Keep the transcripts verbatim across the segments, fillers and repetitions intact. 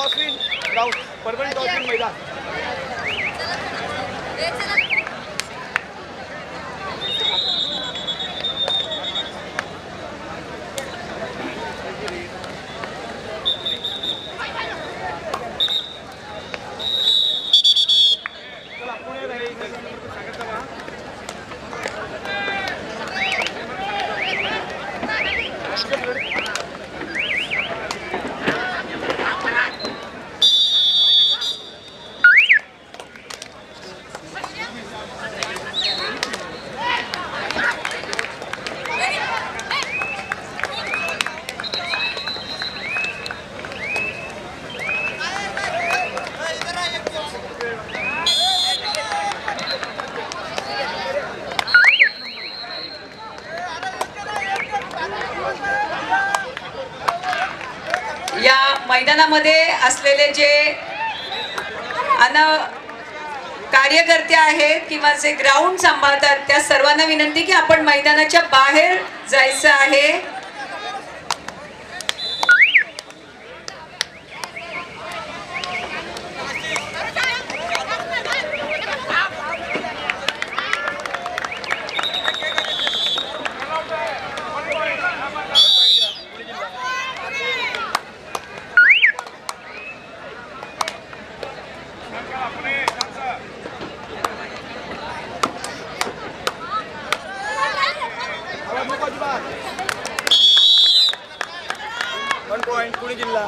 टॉसविन ground Parbhani टॉसविन मैदान मैदानामध्ये असलेले जे अन कार्यकर्ते आहेत किंवा जे ग्राउंड सांभाळतात त्या सर्वांना विनंती की आपण मैदानाच्या बाहेर जायचं आहे। वन पॉइंट पुणे जिल्हा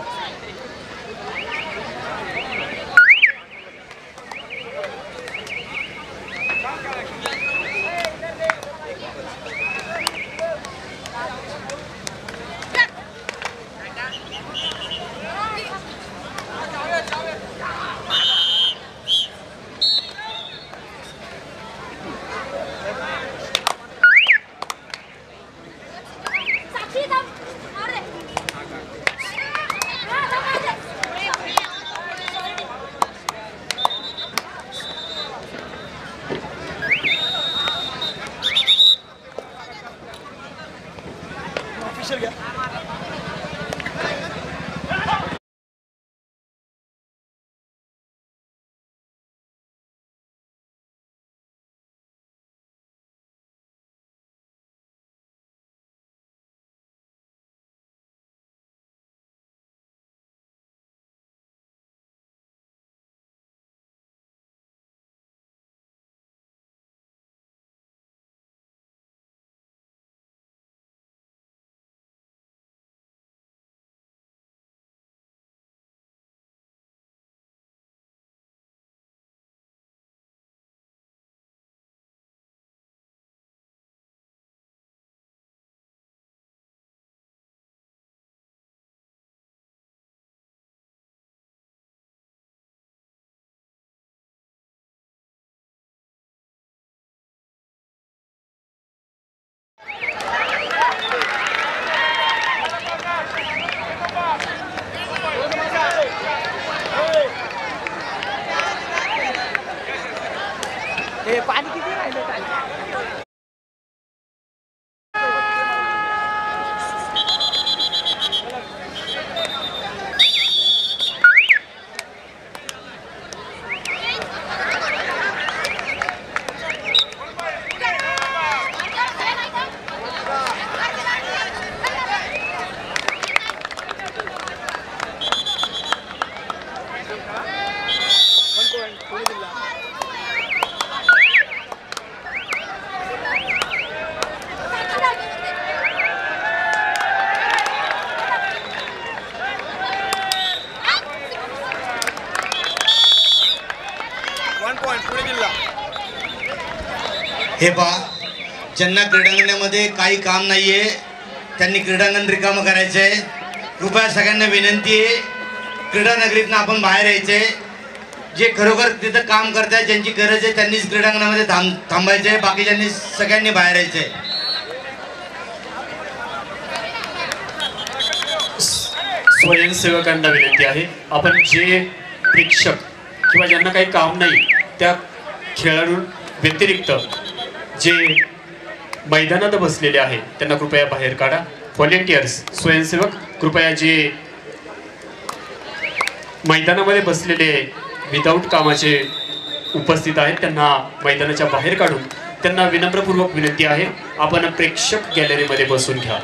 पाणी किती राहिलं हे पहा, ज्यांना क्रीडांगणामध्ये काही काम नाहीये त्यांनी क्रीडांगण रिकामं करायचंय। कृपया सगळ्यांना विनंती आहे, क्रीडा नगरीतनं आपण बाहेर यायचंय। जे खरोखर तिथं काम करताय, ज्यांची गरज आहे त्यांनीच क्रीडांगणामध्ये थांब थांबायचंय बाकीच्यांनी सगळ्यांनी बाहेर यायचंय। स्वयंसेवकांना विनंती आहे, आपण जे प्रेक्षक किंवा ज्यांना काही काम नाही त्या खेळाडू व्यतिरिक्त जे मैदानात बसलेले आहेत त्यांना कृपया बाहेर काढा। व्हॉलेंटियर्स स्वयंसेवक कृपया जे मैदानामध्ये बसलेले विदाऊट कामाचे उपस्थित आहेत त्यांना मैदानाच्या बाहेर काढून त्यांना विनम्रपूर्वक विनंती आहे आपण प्रेक्षक गॅलरीमध्ये बसून घ्या.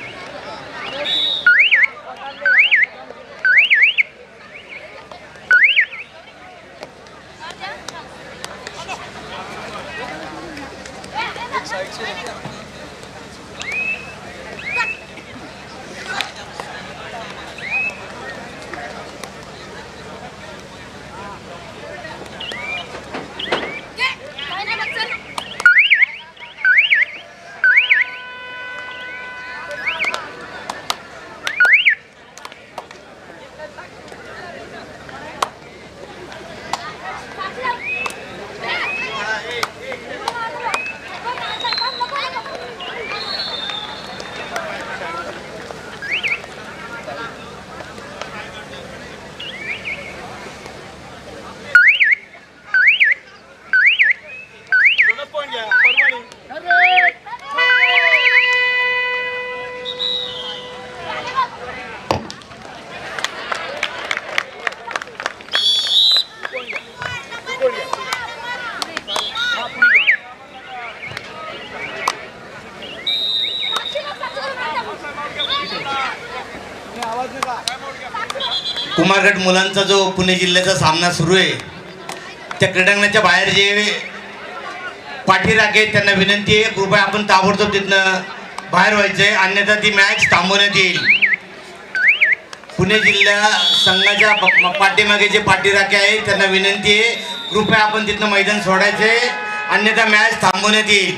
कुमारगट मुलांचा जो पुणे जिल्ह्याचा सामना सुरू आहे त्या क्रीडांगणाच्या बाहेर जे पाठीराखे आहेत त्यांना विनंती आहे कृपया आपण ताबडतोब तिथनं बाहेर व्हायचंय अन्यथा ती मॅच थांबवण्यात येईल. पुणे जिल्हा संघाच्या पाठीमागे जे पाठीराखे आहेत त्यांना विनंती आहे कृपया आपण तिथनं मैदान सोडायचंय अन्यथा मॅच थांबवण्यात येईल.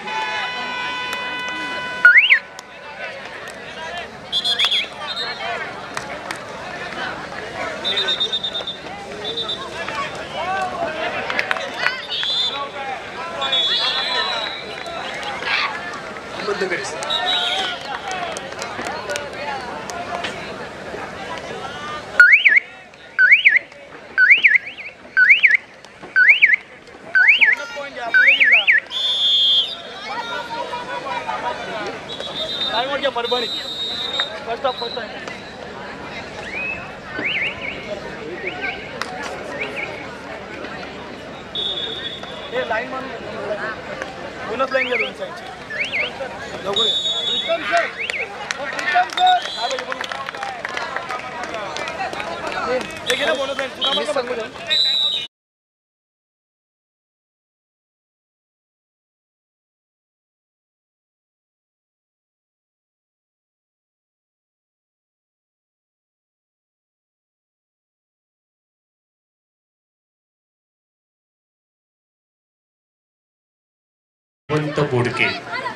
परभणी फर्स्ट ऑफ फर्स्ट आहे हे लाईन म्हणून दोनच लाईन गेलो हे गेलं बोनस लाईन तुला मला सांगू द्या. वंत बोडके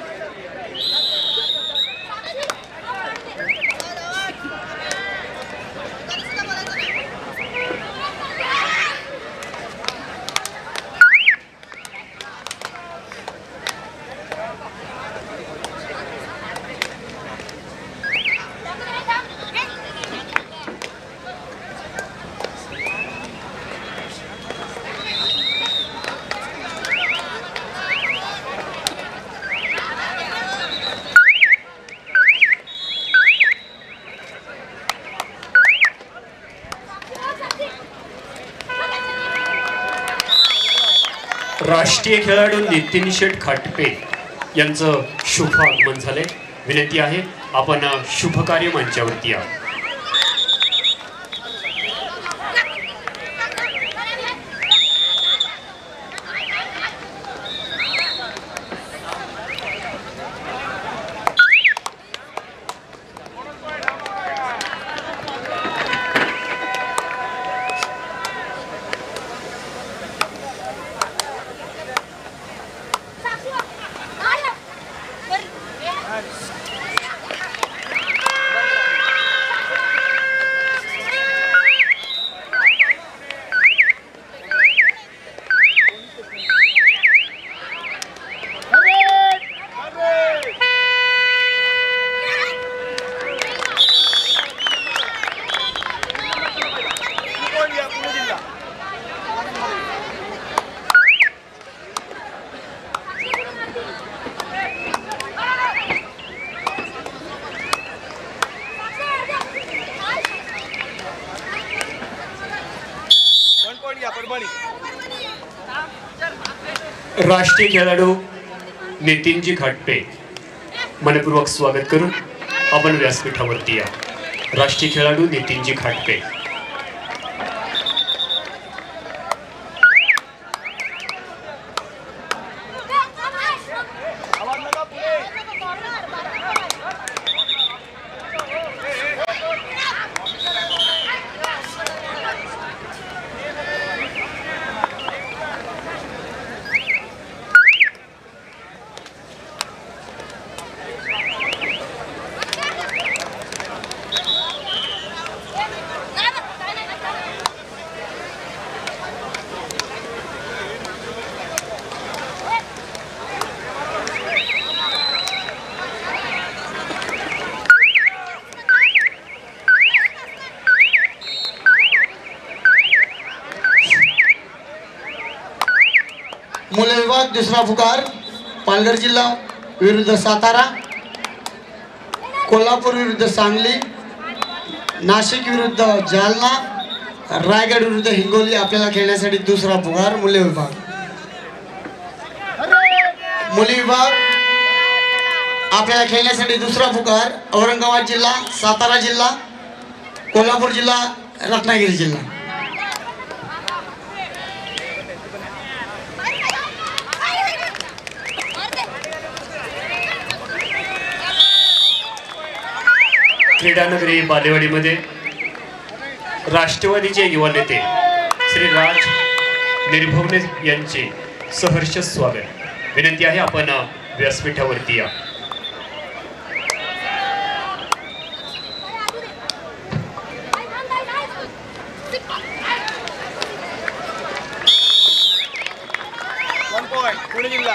राष्ट्रीय खेळाडू नितीन शेठ खाटपे यांचं शुभ आगमन झाले. विनंती आहे आपण शुभकार्य मंचावरती या. परभणी. राष्ट्रीय खेळाडू नितीनजी घाटपे मनपूर्वक स्वागत करून आपण व्यासपीठावरती या. राष्ट्रीय खेळाडू नितीनजी घाटपे. मुले विभाग दुसरा पुकार पालघर जिल्हा विरुद्ध सातारा, कोल्हापूर विरुद्ध सांगली, नाशिक विरुद्ध जालना, रायगड विरुद्ध हिंगोली आपल्याला खेळण्यासाठी दुसरा पुकार मुले विभाग. मुली विभाग आपल्याला खेळण्यासाठी दुसरा पुकार औरंगाबाद जिल्हा, सातारा जिल्हा, कोल्हापूर जिल्हा, रत्नागिरी जिल्हा. क्रीडानगरी बालेवाडीमध्ये राष्ट्रवादीचे युवा नेते श्री राज निर्भवने यांचे सहर्ष स्वागत. विनंती आहे आपण व्यासपीठावरती या. वन पॉइंट पुणे जिल्हा.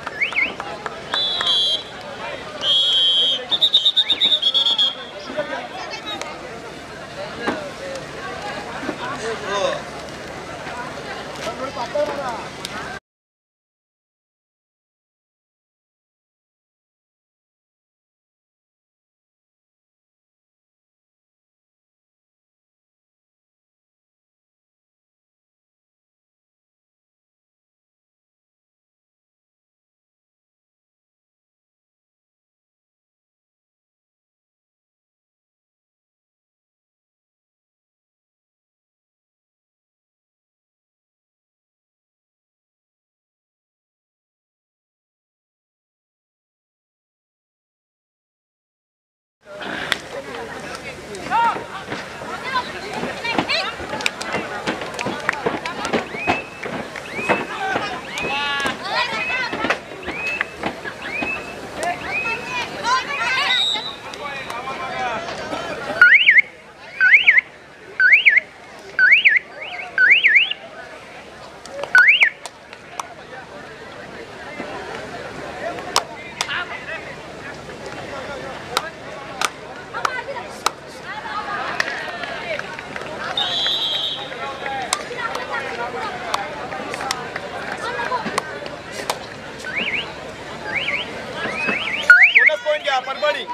परभणी.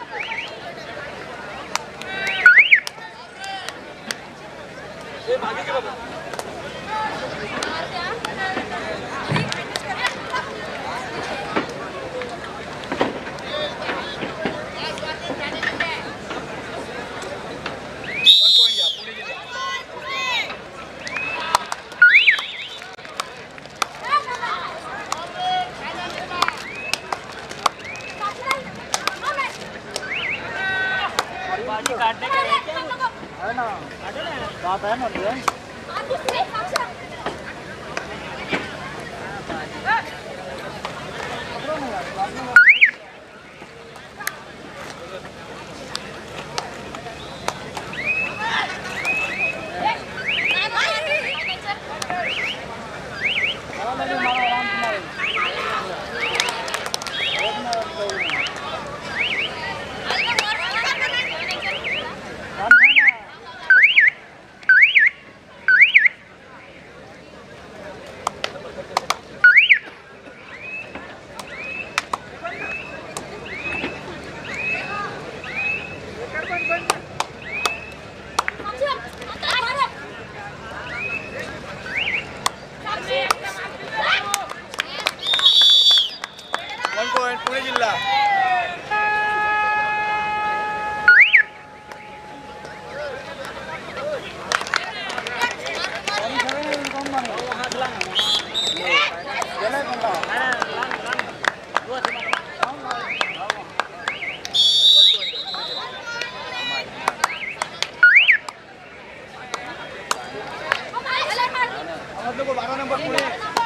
काटने का है ना, बात है ना. आवाज नको, बारा नंबर पुढे.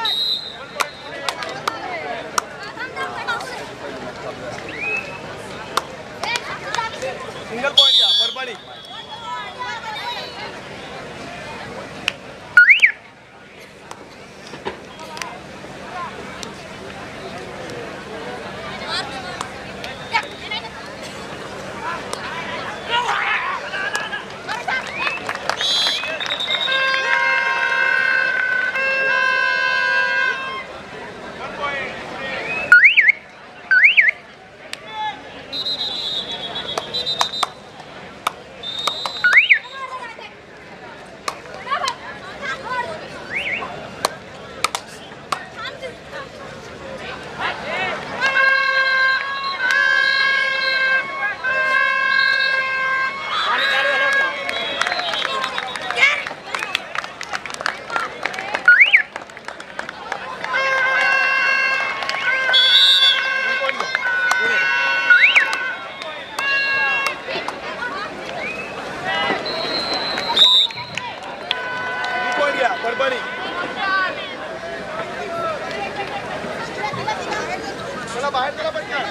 सिंगल पॉइंट घ्या परभणी. परभणी. चला बाहेर चला पटकन.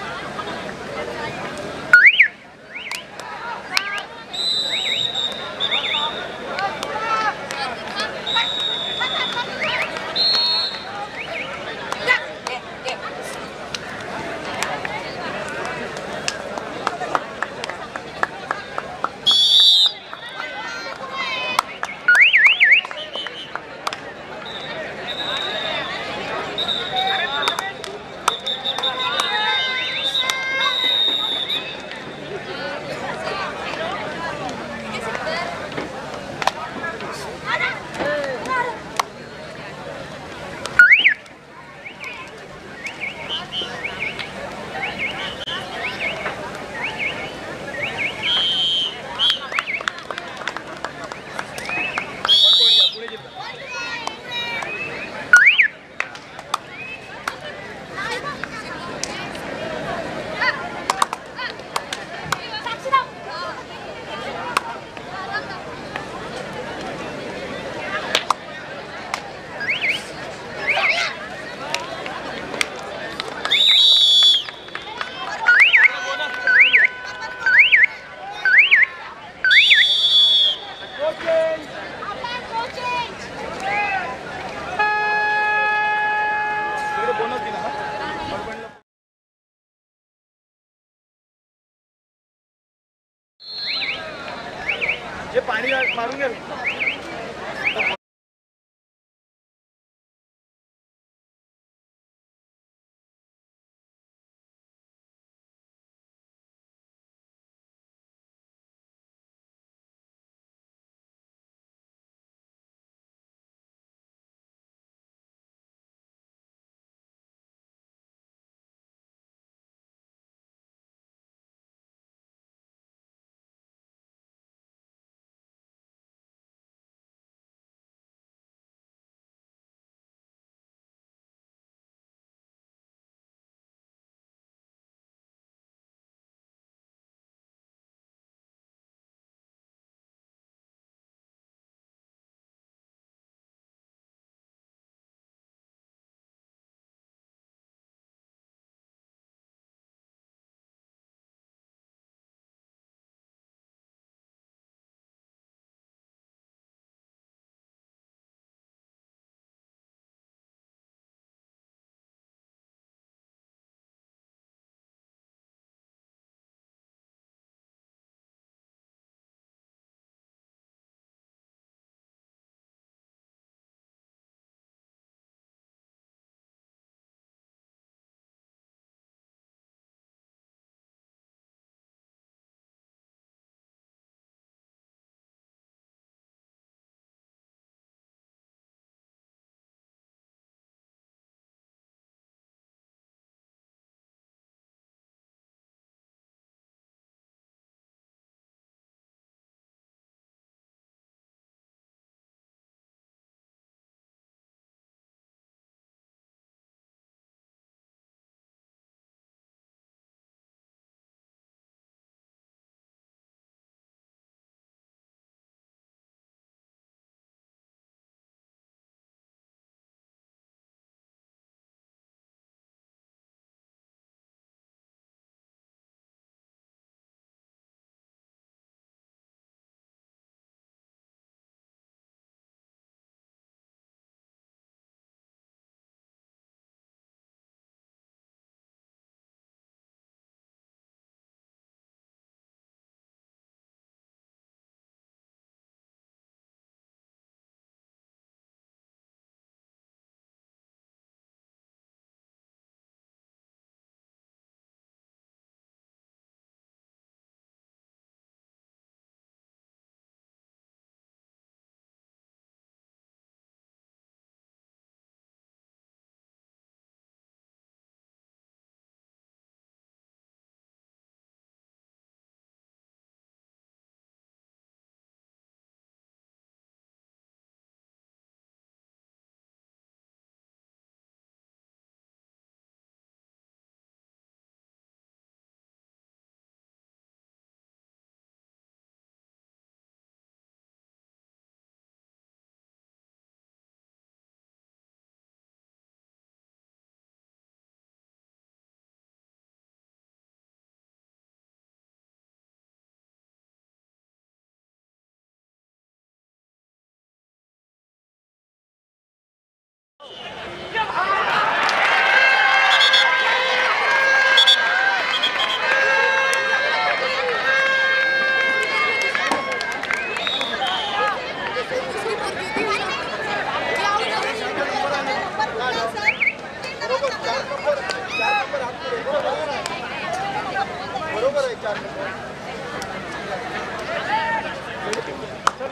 जे पाणी मारून घ्या.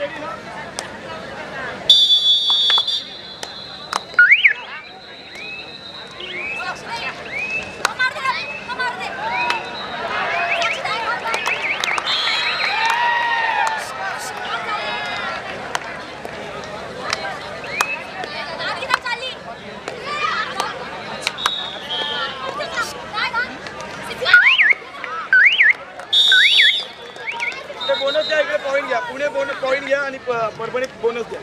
बोनस द्या, इकडे पॉईंट घ्या. पुणे बोनस पॉईंट घ्या आणि प- परभणीत बोनस द्या.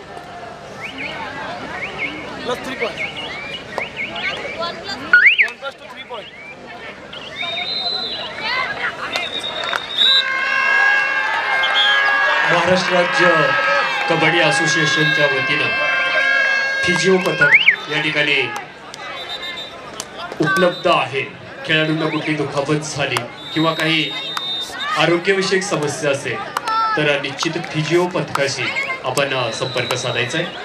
Plus three point. One plus two three point. Maharashtra राज्य कबड्डी असोसिएशनच्या वतीनं फिजिओ पथक या ठिकाणी उपलब्ध आहे. खेळाडूंना कुठली दुखापत झाली किंवा काही आरोग्यविषयक समस्या असेल तर निश्चित फिजिओ पथकाशी आपण संपर्क साधायचा आहे.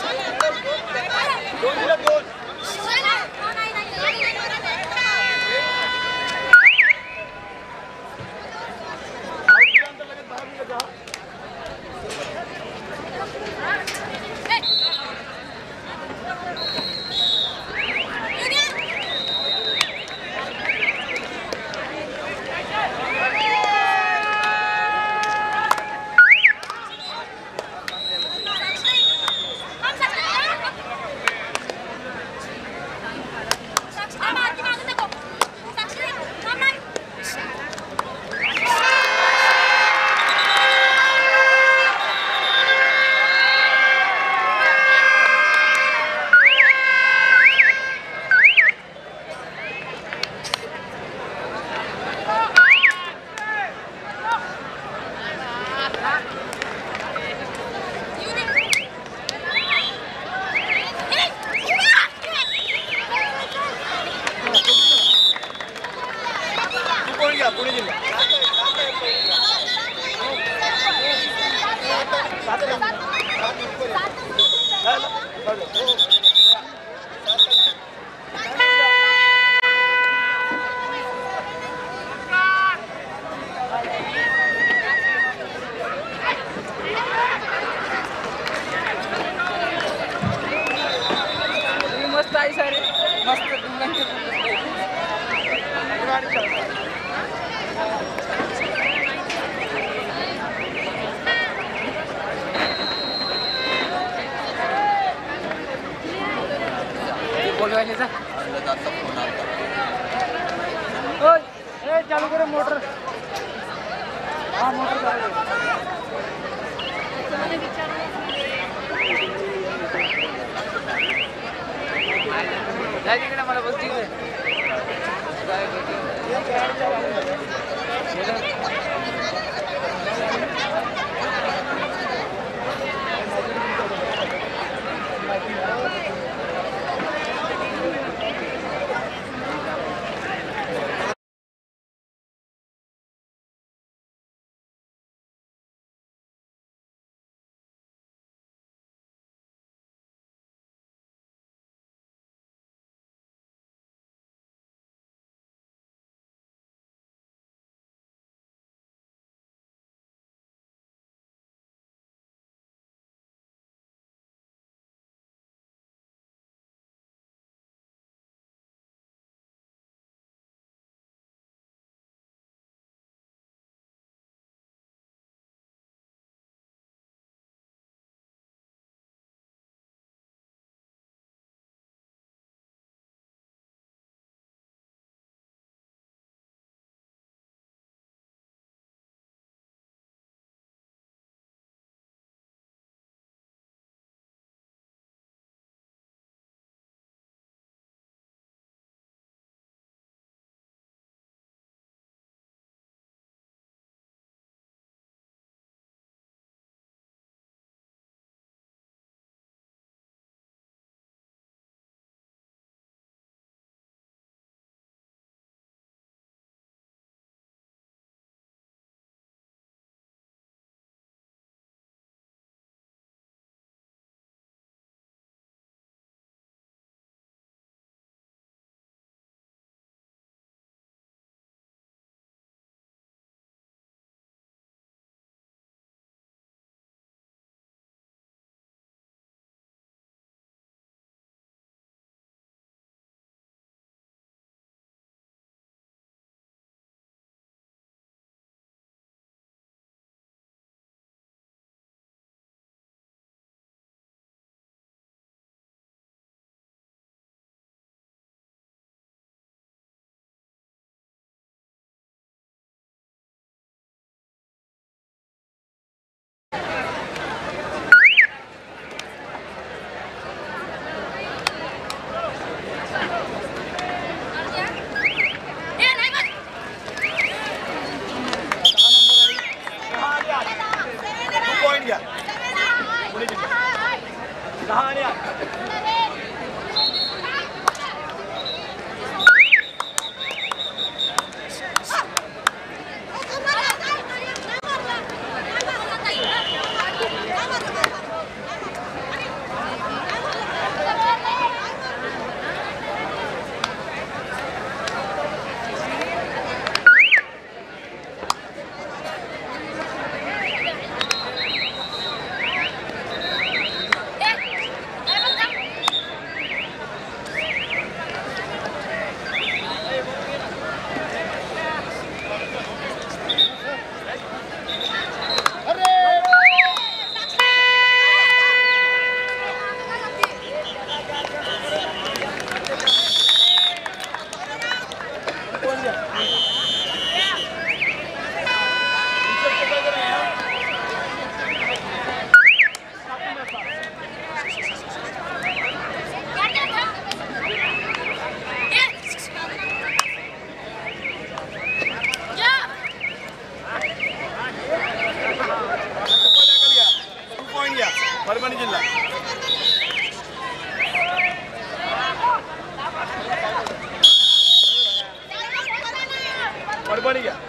पुणे जिल्हा. मस्त आहे सर, मस्त. बोलवायला जा. चालू करे मोटर. हा मोटर तिकडे मला बोलते. पॉईंट घ्या पुणे जिल्हा दहा आणि आठ परभणी जिल्हा परभणी घ्या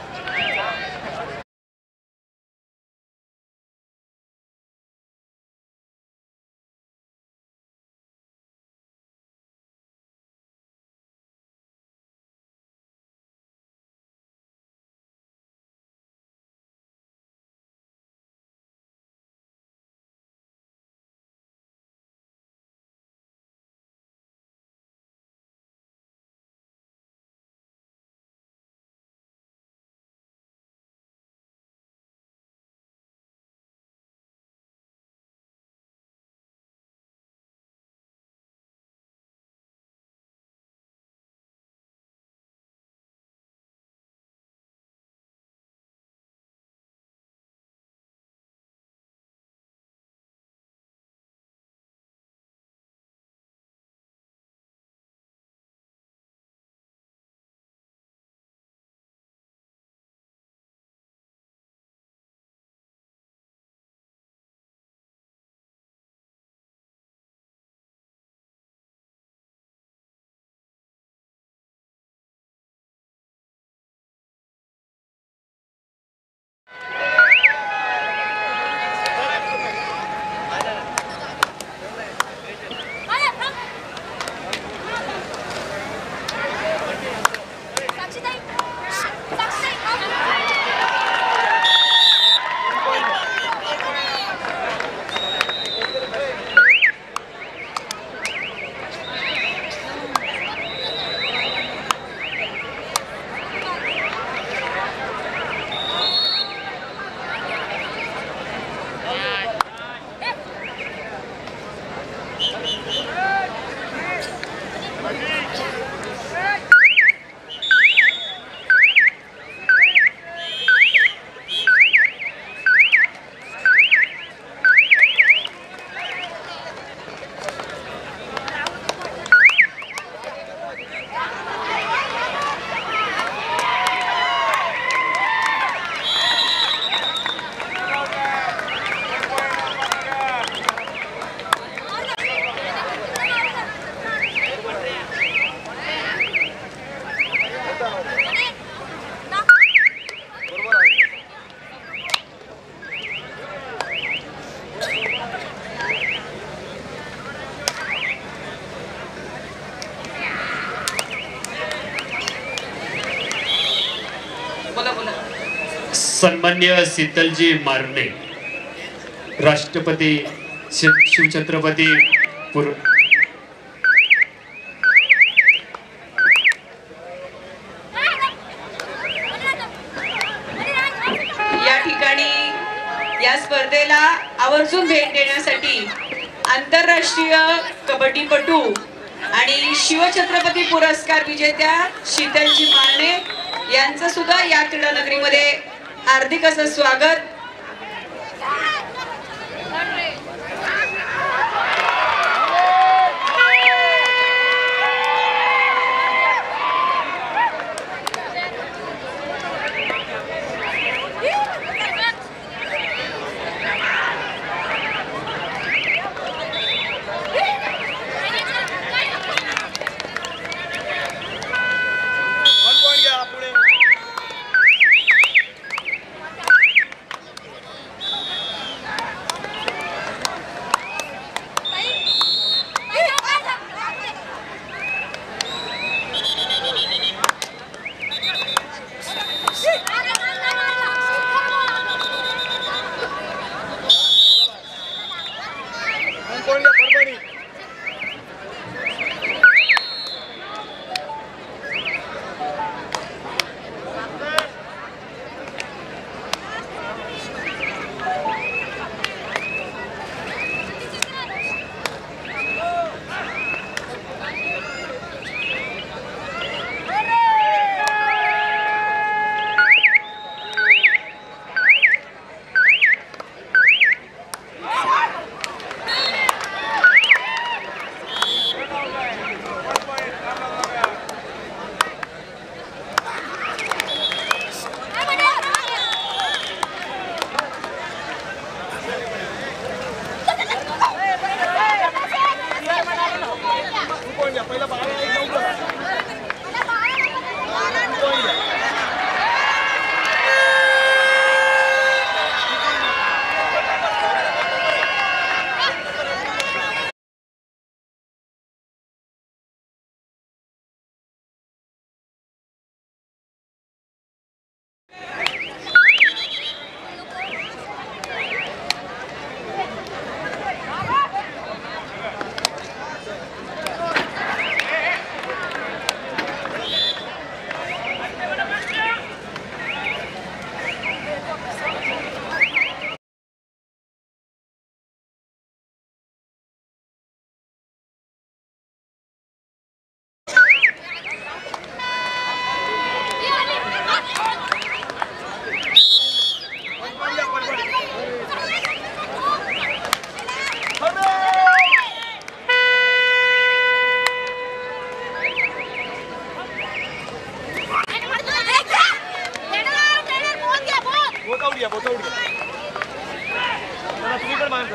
सन्मान्य शीतलजी मारणे, राष्ट्रपती शिवछत्रपती पुर या ठिकाणी या स्पर्धेला आवर्जून भेट देण्यासाठी आंतरराष्ट्रीय कबड्डीपटू आणि शिवछत्रपती पुरस्कार विजेत्या शीतलजी मारणे यांचं सुद्धा या क्रीडा नगरीमध्ये हार्दिक असं स्वागत।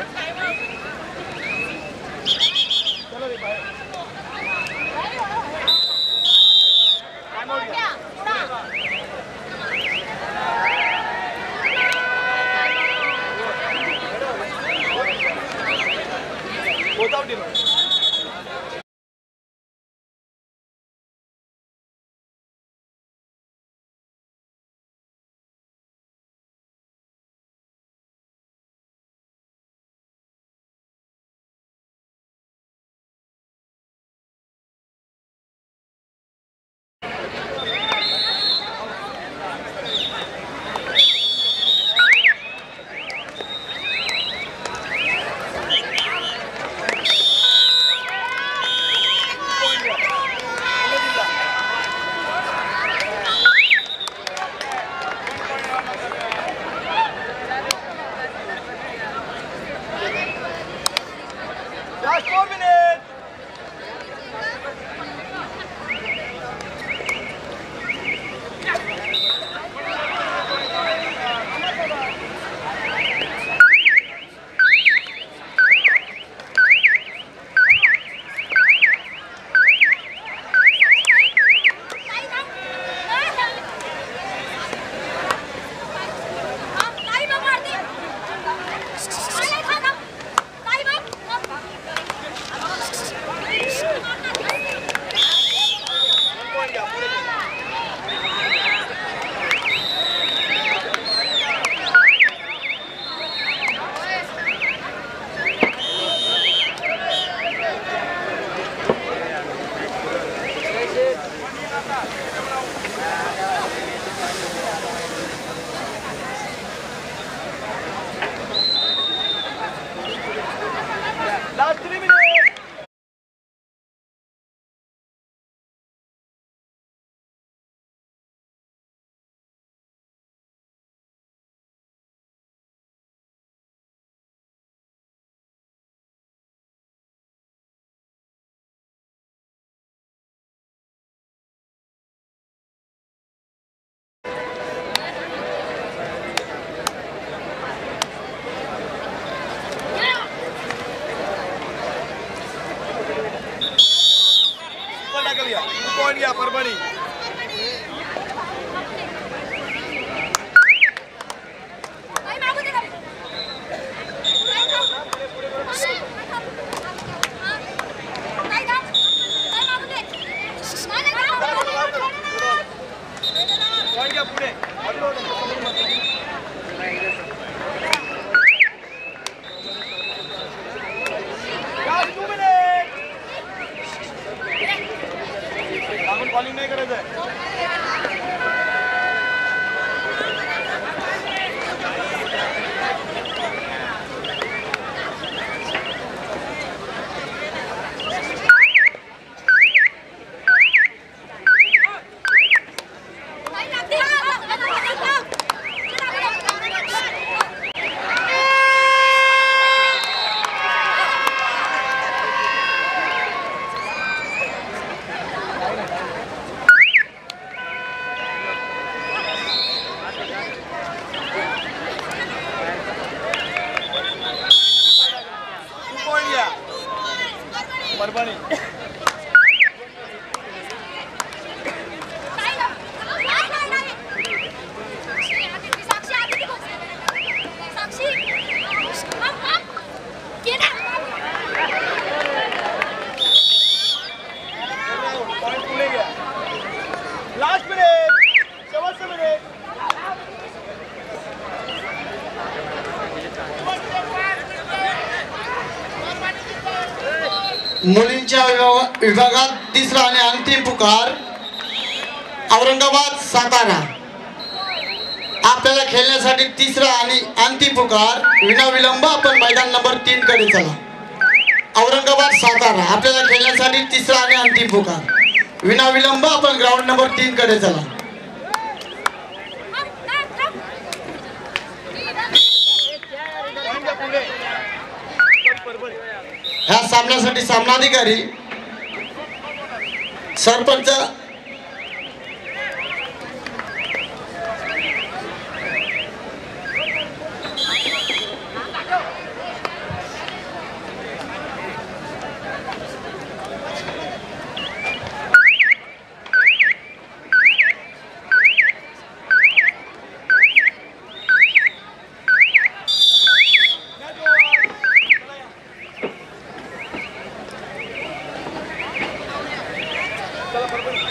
पॉइंट घ्या परभणी. पॉइंट घ्या पुढे. बॉलिंग नाही करायचं आहे. परभणी लास्ट मिनिट शेवटचं मिनिट. मुलींच्या विभागा- विभागात तिसरा आणि अंतिम पुकार औरंगाबाद सातारा. आपल्याला खेळण्यासाठी तिसरा आणि अंतिम पुकार. विनाविलंब आपण मैदान नंबर तीन कडे चला. औरंगाबाद सातारा आपल्याला खेळण्यासाठी तिसरा आणि अंतिम पुकार. विनाविलंब आपण ग्राउंड नंबर तीन कडे चला. ह्या सामन्यासाठी सामनाधिकारी सरपंच चला परभणी